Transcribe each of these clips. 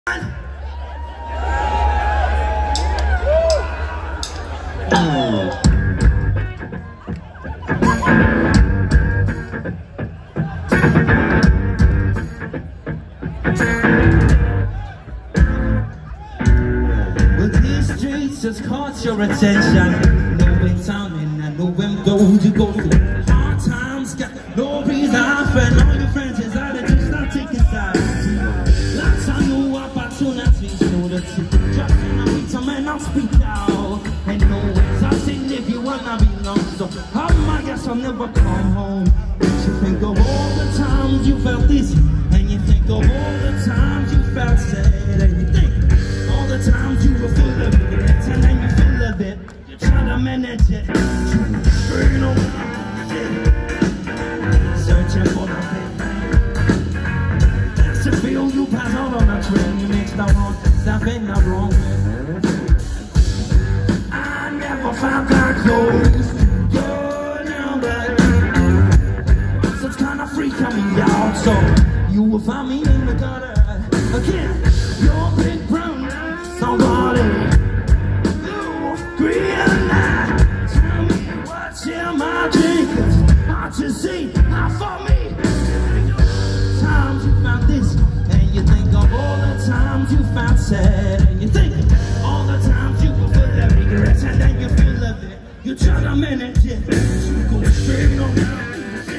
Just caught your attention. Know when time and I know when go. You go through hard times, got no reason. And all your friends is out of just not taking sides. Lots of new opportunities, so the truth. Just in a meet some and I'll speak out. And no ways I sing if you wanna be long. So I guess I'll never come home. But you think of all the times you felt this, and you think of all the times you felt sad, and you think all the times you were full of regrets, and then you full of it. You try to manage it. Burn around it. Searching for the big thing. That's the feel you pass out on a train. You mix the wrong stuff in the wrong way. I never found that close. You're now but some kind of freak coming out. So you will find me in the gutter again. Your big brown somebody, you realize. Tell me what's in my drink. I just see how for me. Times you found this, and you think of all the times you found sad, and you think of all the times you were full of regrets, and then you feel of it. You try to manage it. You go straight on down.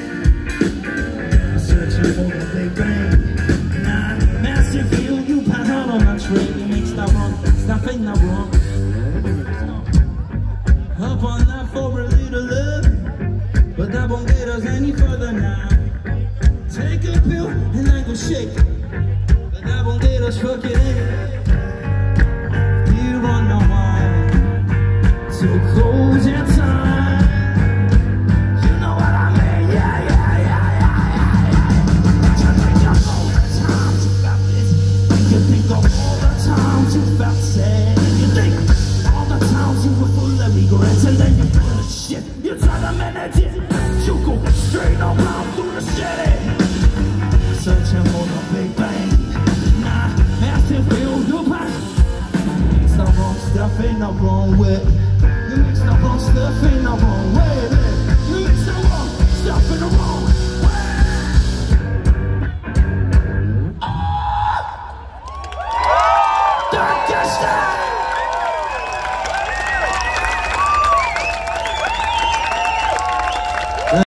Searching for the big bang. Nah, massive feel you pass out on a train. You make stuff wrong. Stuff ain't not wrong. Up on that for a little love, but that won't get us any further now. Take a pill and then go shake, but that won't get us fucking